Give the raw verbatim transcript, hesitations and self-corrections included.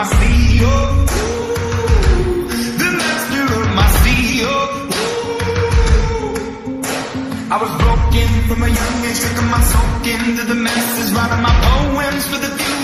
my sea, oh, ooh, the master of my sea, oh, ooh. I was broken from a young age, taking my soak into the masses, writing my poems for the few